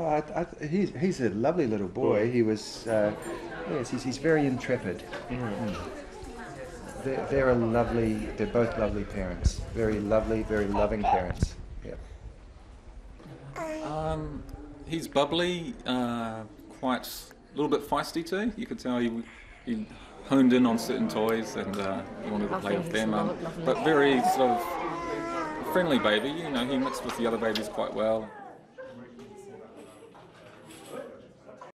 Oh, he's a lovely little boy. He was, yes, he's very intrepid. They're both lovely parents. Very lovely, very loving parents. Yeah. He's bubbly, quite a little bit feisty too. You could tell he honed in on certain toys and he wanted to play with them. But very sort of friendly baby. You know, he mixed with the other babies quite well.